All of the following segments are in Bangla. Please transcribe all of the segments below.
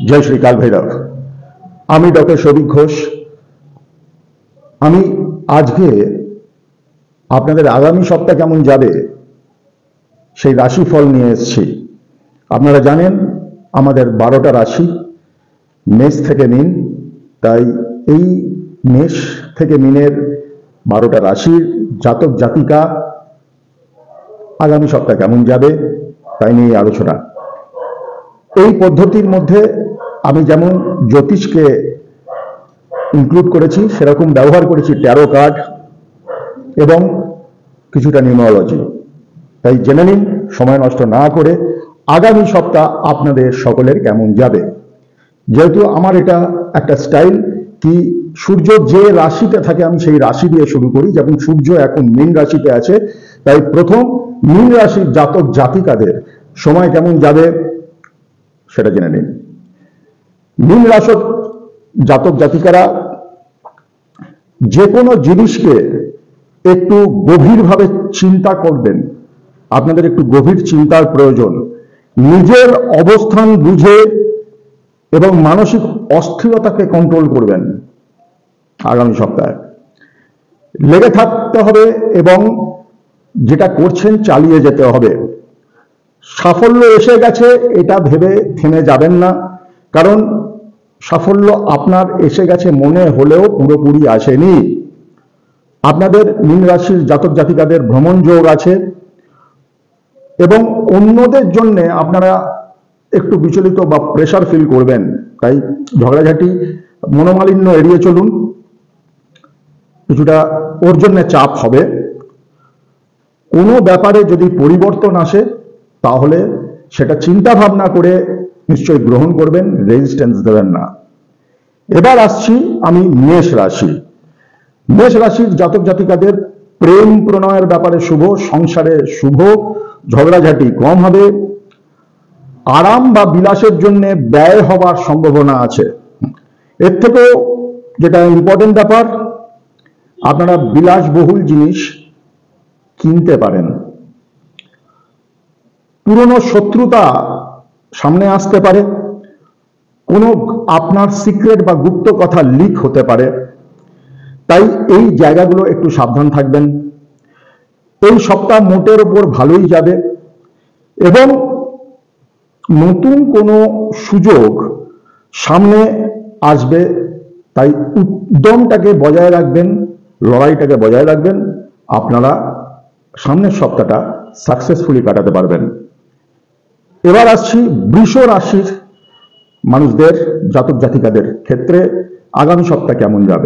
जय श्री काल भैरव। আমি ডক্টর শফিক ঘোষ। আমি আজকে আপনাদের আগামী সপ্তাহ কেমন যাবে সেই রাশিফল নিয়ে এসেছি। আপনারা জানেন আমাদের 12টা রাশি, মেষ থেকে মিন। তাই এই মেষ থেকে মিনের 12টা রাশির জাতক জাতিকা আগামী সপ্তাহ কেমন যাবে তাই নিয়ে আলোচনা। এই পদ্ধতির মধ্যে আমি যেমন জ্যোতিষকে ইনক্লুড করেছি, সেরকম ব্যবহার করেছি ট্যারো কার্ড এবং কিছুটা নিউমারোলজি। তাই জেনে নিন, সময় নষ্ট না করে, আগামী সপ্তাহ আপনাদের সকলের কেমন যাবে। যেহেতু আমার এটা একটা স্টাইল কি সূর্য যে রাশিতে থাকে আমি সেই রাশি দিয়ে শুরু করি। যেমন সূর্য এখন মীন রাশিতে আছে, তাই প্রথম মীন রাশির জাতক জাতিকাদের সময় কেমন যাবে সেটা জেনে নিন। মীন রাশির জাতক জাতিকারা যে কোনো জিনিসকে একটু গভীরভাবে চিন্তা করবেন। আপনাদের একটু গভীর চিন্তার প্রয়োজন। নিজের অবস্থান বুঝে এবং মানসিক অস্থিরতাকে কন্ট্রোল করবেন। আগামী সপ্তাহে লেগে থাকতে হবে এবং যেটা করছেন চালিয়ে যেতে হবে। সাফল্য এসে গেছে এটা ভেবে থেমে যাবেন না, কারণ সাফল্য আপনার এসে গেছে মনে হলেও পুরোপুরি আসেনি। আপনাদের মীন রাশির জাতক জাতিকাদের ভ্রমণ যোগ আছে এবং অন্যদের জন্য আপনারা একটু বিচলিত বা প্রেসার ফিল করবেন। তাই ঝগড়াঝাটি মনোমালিন্য এড়িয়ে চলুন। কিছুটা ওর জন্য চাপ হবে। কোনো ব্যাপারে যদি পরিবর্তন আসে তাহলে সেটা চিন্তা ভাবনা করে নিশ্চয়ই গ্রহণ করবেন, রেজিস্ট্যান্স দেবেন না। এবার আসছি আমি মেষ রাশি। মেষ রাশির জাতক জাতিকাদের প্রেম প্রণয়ের ব্যাপারে শুভ, সংসারে শুভ, ঝগড়াঝাটি কম হবে, আরাম বা বিলাসের জন্য ব্যয় হবার সম্ভাবনা আছে। এর থেকেও যেটা ইম্পর্টেন্ট ব্যাপার, আপনারা বিলাসবহুল জিনিস কিনতে পারেন। পুরনো শত্রুতা সামনে আসতে পারে, কোনো আপনার সিক্রেট বা গুপ্ত কথা লিক হতে পারে। তাই এই জায়গাগুলো একটু সাবধান থাকবেন। এই সপ্তাহ মোটের উপর ভালোই যাবে এবং নতুন কোনো সুযোগ সামনে আসবে। তাই উদ্যমটাকে বজায় রাখবেন, লড়াইটাকে বজায় রাখবেন। আপনারা সামনের সপ্তাহটা সাকসেসফুলি কাটাতে পারবেন। এবার আসছি বৃষ রাশির মানুষদের, জাতক জাতিকাদের ক্ষেত্রে আগামী সপ্তাহ কেমন যাবে।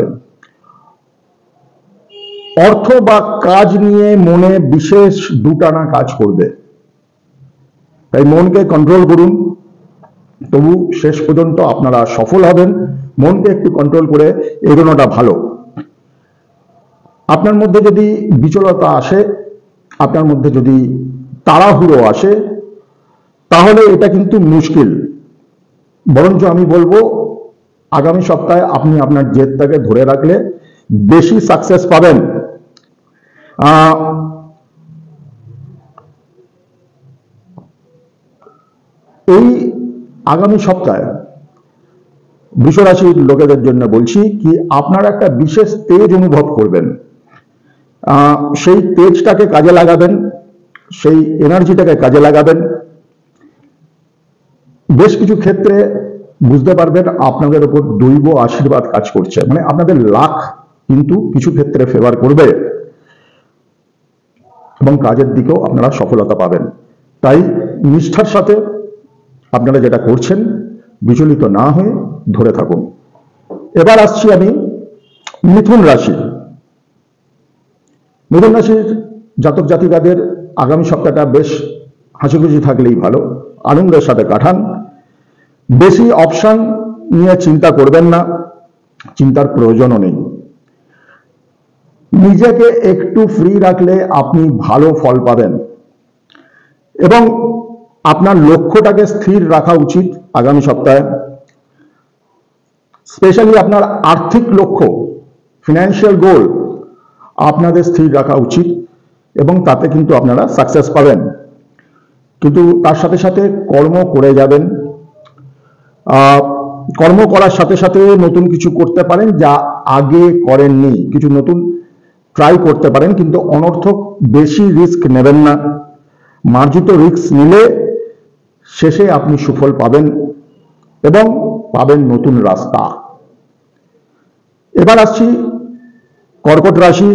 অর্থ বা কাজ নিয়ে মনে বিশেষ দুটানা কাজ করবে, তাই মনকে কন্ট্রোল করুন। তবু শেষ পর্যন্ত আপনারা সফল হবেন। মনকে একটু কন্ট্রোল করে এগোনোটা ভালো। আপনার মধ্যে যদি বিচলতা আসে, আপনার মধ্যে যদি তাড়াহুড়ো আসে, তাহলে এটা কিন্তু মুশকিল। বরঞ্চ আমি বলবো আগামী সপ্তাহে আপনি আপনার জেদটাকে ধরে রাখলে বেশি সাকসেস পাবেন। এই আগামী সপ্তাহে বৃষ রাশির লোকেদের জন্য বলছি কি আপনারা একটা বিশেষ তেজ অনুভব করবেন। সেই তেজটাকে কাজে লাগাবেন, সেই এনার্জিটাকে কাজে লাগাবেন। বেশ কিছু ক্ষেত্রে বুঝতে পারবেন আপনাদের উপর দৈব আশীর্বাদ কাজ করছে, মানে আপনাদের লাক কিন্তু কিছু ক্ষেত্রে ফেভার করবে এবং কাজের দিকেও আপনারা সফলতা পাবেন। তাই নিষ্ঠার সাথে আপনারা যেটা করছেন বিচলিত না হয়ে ধরে থাকুন। এবার আসছি আমি মিথুন রাশি। মিথুন রাশির জাতক জাতিকাদের আগামী সপ্তাহটা বেশ হাসিখুশি থাকলেই ভালো, আনন্দের সাথে কাটান। বেশি অপশন নিয়ে চিন্তা করবেন না, চিন্তার প্রয়োজনও নেই। নিজেকে একটু ফ্রি রাখলে আপনি ভালো ফল পাবেন এবং আপনার লক্ষ্যটাকে স্থির রাখা উচিত আগামী সপ্তাহে। স্পেশালি আপনার আর্থিক লক্ষ্য, ফিনান্সিয়াল গোল আপনাদের স্থির রাখা উচিত এবং তাতে কিন্তু আপনারা সাকসেস পাবেন। কিন্তু তার সাথে সাথে কর্ম করে যাবেন। কর্ম করার সাথে সাথে নতুন কিছু করতে পারেন যা আগে করেননি, কিছু নতুন ট্রাই করতে পারেন, কিন্তু অনর্থক বেশি রিস্ক নেবেন না। মার্জিত রিস্ক নিলে শেষে আপনি সুফল পাবেন এবং পাবেন নতুন রাস্তা। এবার আসছি কর্কট রাশি।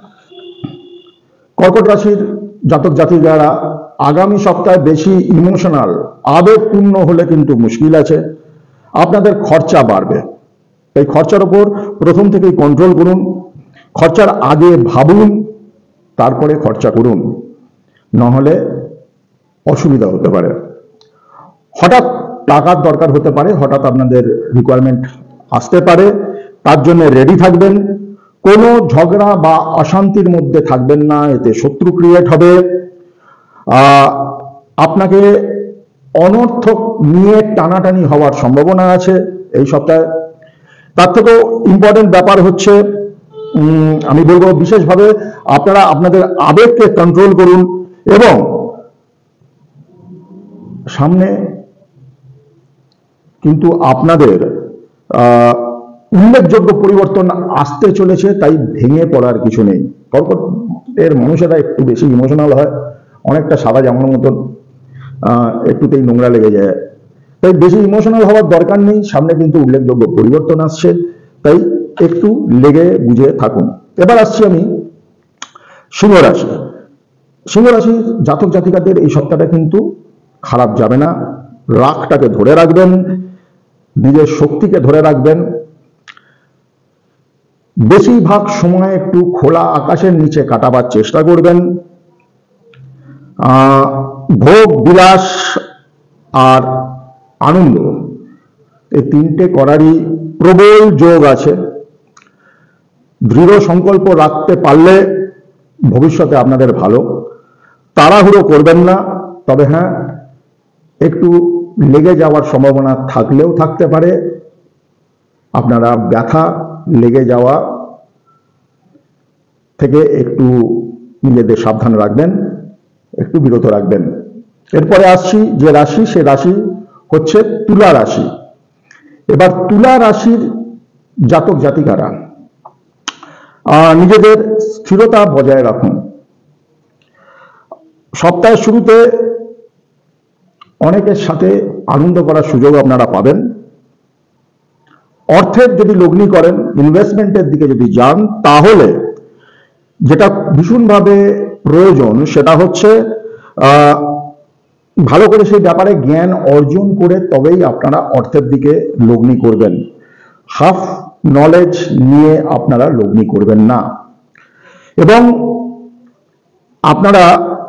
কর্কট রাশির জাতক জাতিকারা আগামী সপ্তাহে বেশি ইমোশনাল, আবেগপূর্ণ হলে কিন্তু মুশকিল আছে। আপনাদের খরচা বাড়বে, এই খরচার উপর প্রথম থেকেই কন্ট্রোল করুন। খরচার আগে ভাবুন, তারপরে খরচা করুন, নহলে অসুবিধা হতে পারে। হঠাৎ টাকার দরকার হতে পারে, হঠাৎ আপনাদের রিকোয়ারমেন্ট আসতে পারে, তার জন্য রেডি থাকবেন। কোনো ঝগড়া বা অশান্তির মধ্যে থাকবেন না, এতে শত্রু ক্রিয়েট হবে। আপনাকে অনর্থক নিয়ে টানাটানি হওয়ার সম্ভাবনা আছে এই সপ্তাহে। তার থেকেও ইম্পর্টেন্ট ব্যাপার হচ্ছে, আমি বলবো বিশেষভাবে আপনারা আপনাদের আবেগকে কন্ট্রোল করুন এবং সামনে কিন্তু আপনাদের উল্লেখযোগ্য পরিবর্তন আসতে চলেছে, তাই ভেঙে পড়ার কিছু নেই। কর্কটের মানুষেরা একটু বেশি ইমোশনাল হয়, অনেকটা সাদা জামার মতন, একটুতেই নোংরা লেগে যায়, তাই বেশি ইমোশনাল হওয়ার দরকার নেই। সামনে কিন্তু উল্লেখযোগ্য পরিবর্তন আসছে, তাই একটু লেগে বুঝে থাকুন। এবার আসছি আমি সিংহ রাশি। সিংহ রাশির জাতক জাতিকাদের এই সপ্তাহটা কিন্তু খারাপ যাবে না। রাগটাকে ধরে রাখবেন, নিজের শক্তিকে ধরে রাখবেন। বেশিরভাগ সময় একটু খোলা আকাশের নিচে কাটাবার চেষ্টা করবেন। ভোগ বিলাস আর আনন্দ, এই তিনটে করারই প্রবল যোগ আছে। দৃঢ় সংকল্প রাখতে পারলে ভবিষ্যতে আপনাদের ভালো। তাড়াহুড়ো করবেন না, তবে হ্যাঁ একটু লেগে যাওয়ার সম্ভাবনা থাকলেও থাকতে পারে। আপনারা ব্যথা লেগে যাওয়া থেকে একটু নিজেদের সাবধান রাখবেন, একটু বিরত রাখবেন। এরপরে আসছি যে রাশি, সে রাশি হচ্ছে তুলা রাশি। এবার তুলা রাশির জাতক জাতিকারা নিজেদের স্থিরতা বজায় রাখুন। সপ্তাহের শুরুতে অনেকের সাথে আনন্দ করার সুযোগ আপনারা পাবেন। অর্থের যদি লগ্নি করেন, ইনভেস্টমেন্টের দিকে যদি যান, তাহলে যেটা ভীষণভাবে প্রয়োজন সেটা হচ্ছে ভালো করে সেই ব্যাপারে জ্ঞান অর্জন করে তবেই আপনারা অর্থের দিকে লগ্নি করবেন। হাফ নলেজ নিয়ে আপনারা লগ্নি করবেন না। এবং আপনারা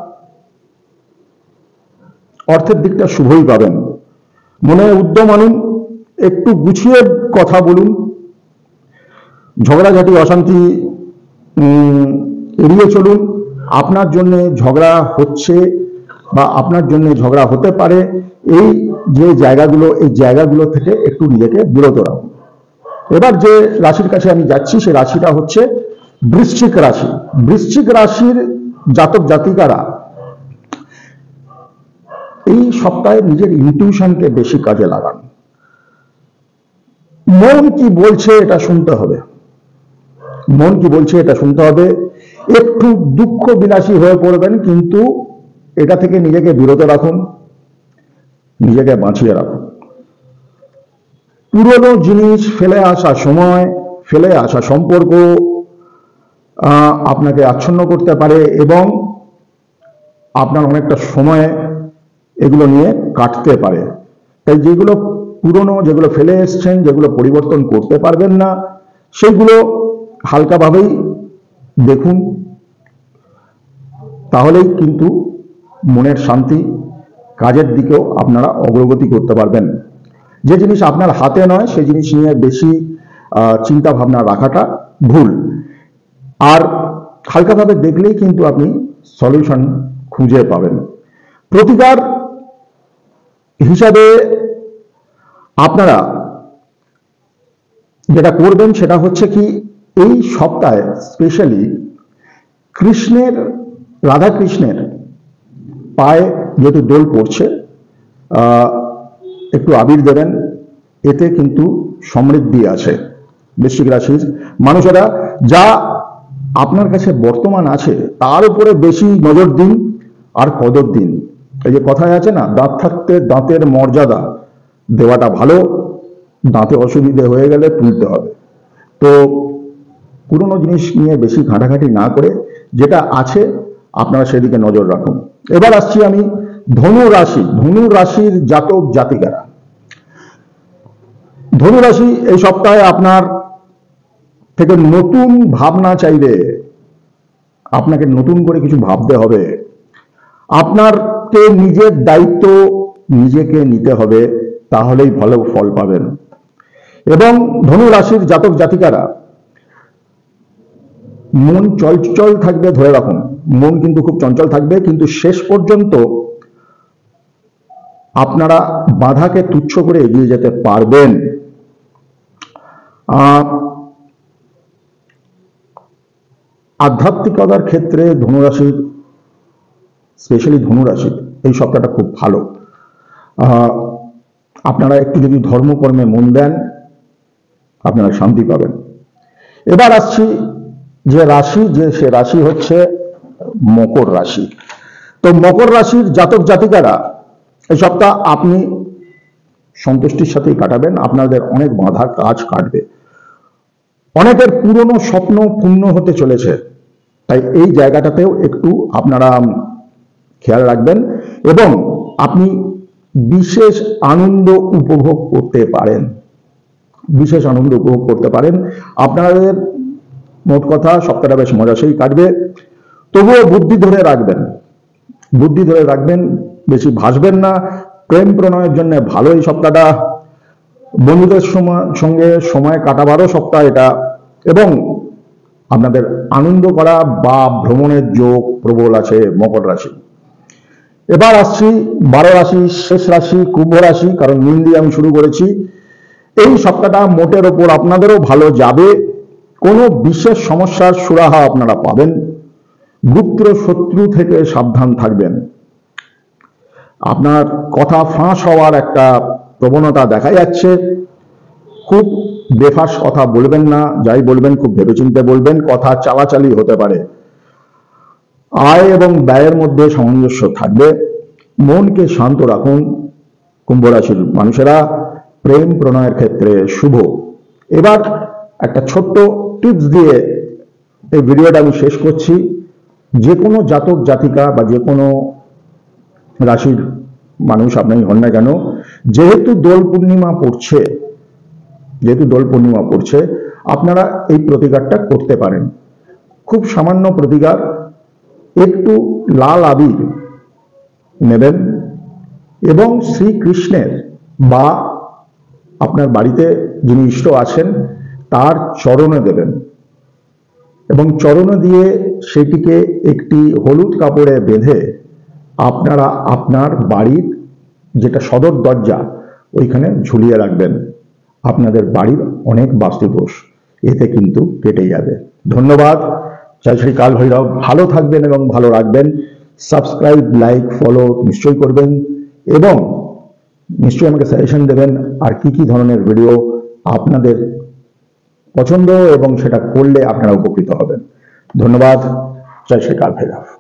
অর্থের দিকটা শুভই পাবেন। মনে উদ্যম আনুন, একটু গুছিয়ে কথা বলুন, ঝগড়াঝাটি অশান্তি এড়িয়ে চলুন। আপনার জন্য ঝগড়া হচ্ছে বা আপনার জন্য ঝগড়া হতে পারে, এই যে জায়গাগুলো, এই জায়গাগুলো থেকে একটু নিজেকে বিরত রাখুন। এবার যে রাশির কাছে আমি যাচ্ছি, সে রাশিটা হচ্ছে বৃশ্চিক রাশি। বৃশ্চিক রাশির জাতক জাতিকারা এই সপ্তাহে নিজের ইনটিউশনকে বেশি কাজে লাগান। মন কি বলছে এটা শুনতে হবে, মন কি বলছে এটা শুনতে হবে। একটু দুঃখ বিলাসী হয়ে পড়বেন, কিন্তু এটা থেকে নিজেকে বিরত রাখুন, নিজেকে বাঁচিয়ে রাখুন। পুরনো জিনিস, ফেলে আসা সময়, ফেলে আসা সম্পর্ক আপনাকে আচ্ছন্ন করতে পারে এবং আপনার অনেকটা সময় এগুলো নিয়ে কাটতে পারে। তাই যেগুলো পুরনো, যেগুলো ফেলে এসছেন, যেগুলো পরিবর্তন করতে পারবেন না, সেগুলো হালকাভাবেই দেখুন, তাহলেই কিন্তু মনের শান্তি, কাজের দিকেও আপনারা অগ্রগতি করতে পারবেন। যে জিনিস আপনার হাতে নয়, সেই জিনিস নিয়ে বেশি চিন্তা ভাবনা রাখাটা ভুল। আর হালকাভাবে দেখলেই কিন্তু আপনি সলিউশন খুঁজে পাবেন। প্রতিকার হিসাবে আপনারা যেটা করবেন সেটা হচ্ছে কি, এই সপ্তাহে স্পেশালি কৃষ্ণের, রাধা কৃষ্ণের পায়ে যেহেতু দোল পড়ছে, একটু আবির দেবেন, এতে কিন্তু সমৃদ্ধি আছে। বৃশ্চিক রাশির মানুষেরা যা আপনার কাছে বর্তমান আছে তার উপরে বেশি নজর দিন আর কদর দিন। এই যে কথায় আছে না, দাঁত থাকতে দাঁতের মর্যাদা দেওয়াটা ভালো, দাঁতে অসুবিধে হয়ে গেলে তুলতে হবে। তো পুরনো জিনিস নিয়ে বেশি ঘাঁটাঘাঁটি না করে যেটা আছে আপনারা সেদিকে নজর রাখুন। এবার আসছি আমি ধনু রাশি। ধনু রাশির জাতক জাতিকারা, ধনু রাশি এই সপ্তাহে আপনার থেকে নতুন ভাবনা চাইবে, আপনাকে নতুন করে কিছু ভাবতে হবে, আপনারকে নিজের দায়িত্ব নিজেকে নিতে হবে, তাহলেই ভালো ফল পাবেন। এবং ধনু রাশির জাতক জাতিকারা মন চঞ্চল থাকবে, ধরে রাখুন মন কিন্তু খুব চঞ্চল থাকবে, কিন্তু শেষ পর্যন্ত আপনারা বাধাকে তুচ্ছ করে এগিয়ে যেতে পারবেন। আধ্যাত্মিকতার ক্ষেত্রে ধনুরাশির, স্পেশালি ধনুরাশি এই সপ্তাহটা খুব ভালো। আপনারা একটু যদি ধর্মকর্মে মন দেন আপনারা শান্তি পাবেন। এবার আসছি সে রাশি হচ্ছে মকর রাশি। তো মকর রাশির জাতক জাতিকারা এই সপ্তাহ আপনি সন্তুষ্টির সাথেই কাটাবেন, আপনাদের অনেক বাধা কাজ কাটবে, অনেকের পুরনো স্বপ্ন পূর্ণ হতে চলেছে, তাই এই জায়গাটাতেও একটু আপনারা খেয়াল রাখবেন এবং আপনি বিশেষ আনন্দ উপভোগ করতে পারেন, বিশেষ আনন্দ উপভোগ করতে পারেন। আপনাদের মোট কথা সপ্তাহটা বেশ মজাসই কাটবে। তবুও বুদ্ধি ধরে রাখবেন, বুদ্ধি ধরে রাখবেন, বেশি ভাসবেন না। প্রেম প্রণয়ের জন্য ভালো এই সপ্তাহটা, বন্ধুদের সঙ্গে সময় কাটাবারও সপ্তাহ এটা, এবং আপনাদের আনন্দ করা বা ভ্রমণের যোগ প্রবল আছে মকর রাশি। এবার আসছি 12 রাশি, শেষ রাশি কুম্ভ রাশি, কারণ নীল দিয়ে আমি শুরু করেছি। এই সপ্তাহটা মোটের ওপর আপনাদেরও ভালো যাবে। কোনো বিশেষ সমস্যার সুরাহা আপনারা পাবেন। গুপ্ত শত্রু থেকে সাবধান থাকবেন। আপনার কথা ফাঁস হওয়ার একটা প্রবণতা দেখা যাচ্ছে। খুব বেফাস কথা বলবেন না, যাই বলবেন খুব ভেবেচিন্তে বলবেন, কথা চালাচালি হতে পারে। আয় এবং ব্যয়ের মধ্যে সামঞ্জস্য থাকবে। মনকে শান্ত রাখুন। কুম্ভ রাশির মানুষেরা প্রেম প্রণয়ের ক্ষেত্রে শুভ। এবার একটা ছোট্ট টিপস দিয়ে এই ভিডিওটা আমি শেষ করছি। যে কোনো জাতক জাতিকা বা যে কোনো রাশির মানুষ আপনাই হন না কেন, যেহেতু দোল পূর্ণিমা পড়ছে, আপনারা এই প্রতিকারটা করতে পারেন। খুব সামান্য প্রতিকার, একটু লাল আবির নেবেন এবং শ্রীকৃষ্ণের বা আপনার বাড়িতে যিনি ইষ্ট আছেন তার চরণে দেবেন এবং চরণে দিয়ে সেটিকে একটি হলুদ কাপড়ে বেঁধে আপনারা আপনার বাড়ির যেটা সদর দরজা ওইখানে ঝুলিয়ে রাখবেন। আপনাদের বাড়ির অনেক বাস্তুদোষ এতে কিন্তু কেটে যাবে। ধন্যবাদ। জয় শ্রী কাল ভৈরব। ভালো থাকবেন এবং ভালো রাখবেন। সাবস্ক্রাইব, লাইক, ফলো নিশ্চয়ই করবেন এবং নিশ্চয়ই আমাকে সাজেশন দেবেন আর কি কি ধরনের ভিডিও আপনাদের পছন্দ এবং সেটা করলে আপনারা উপকৃত হবেন। ধন্যবাদ। জয় শ্রী কাল ভৈরব।